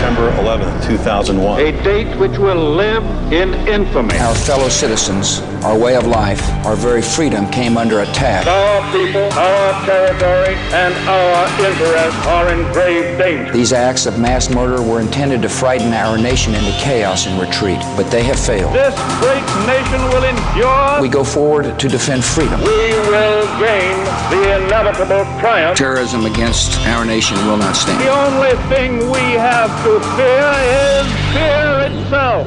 November 11th, 2001. A date which will live in infamy. Our fellow citizens, our way of life, our very freedom came under attack. Our people, our territory, and our interests are in grave danger. These acts of mass murder were intended to frighten our nation into chaos and retreat, but they have failed. This great nation will endure. We go forward to defend freedom. We will gain the inevitable triumph. Terrorism against our nation will not stand. The only thing we have to fear is fear itself.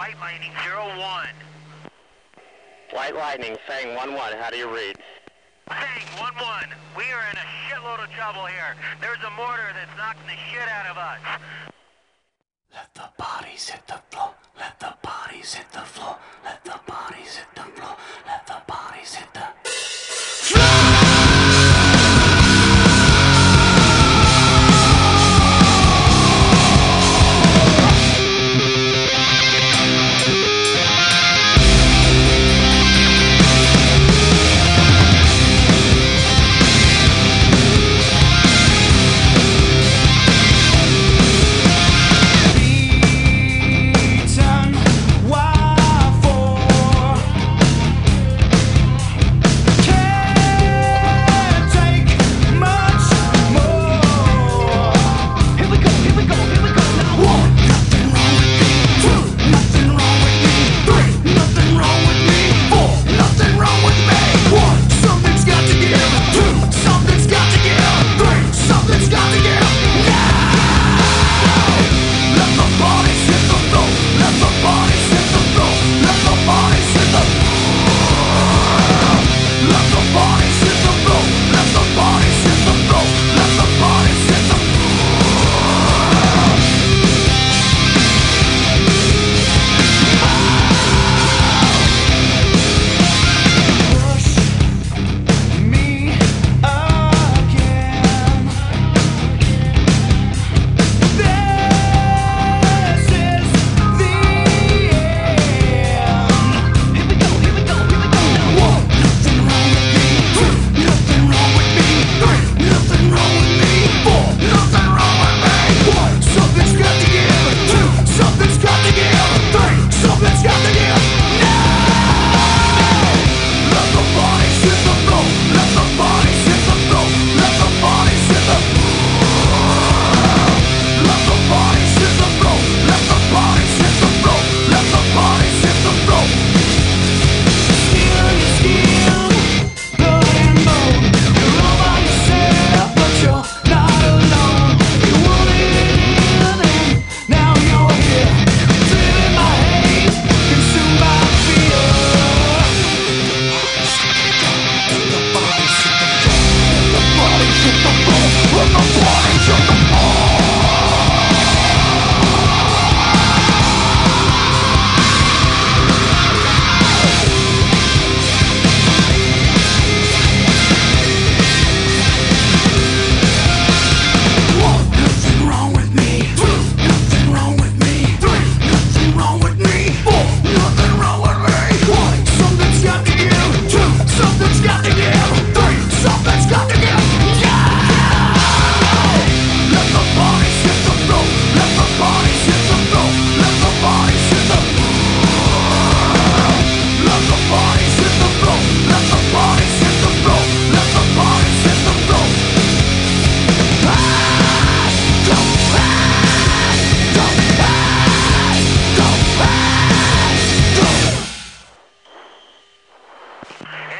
White Lightning 01. White Lightning, Fang 1-1, how do you read? Fang 1-1, we are in a shitload of trouble here. There's a mortar that's knocking the shit out of us. Let the bodies hit the floor. Let the bodies hit the floor. Let the bodies hit the floor. Let the bodies hit the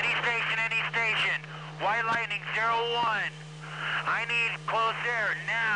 White Lightning 01. I need close air now.